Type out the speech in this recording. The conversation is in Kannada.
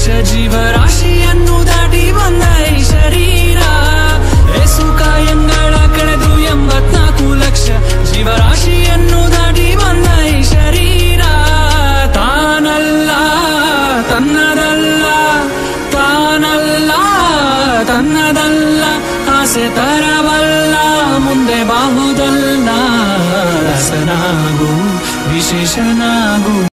ಲಕ್ಷ ಜೀವರಾಶಿಯನ್ನು ದಾಟಿ ಬಂದ ಈ ಶರೀರ ಏಸುಕಾಯಂಗಳ ಕಳೆದು 84 ಲಕ್ಷ ಜೀವರಾಶಿಯನ್ನು ದಾಟಿ ಬಂದ ಈ ಶರೀರ ತಾನಲ್ಲ ತನ್ನದಲ್ಲ ತಾನಲ್ಲ ತನ್ನದಲ್ಲ ಆಸೆ ತರವಲ್ಲ ಮುಂದೆ ಬಾಹುದಲ್ಲ ರಸನಾಗು ವಿಶೇಷನಾಗು